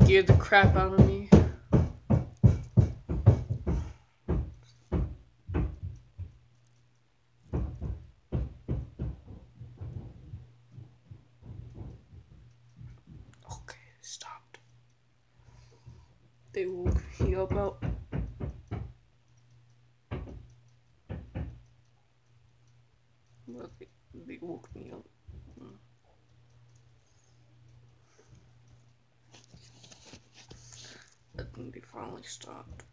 scared the crap out of me. Okay, stopped. They woke me up out. Well, they woke me up. I think they finally stopped.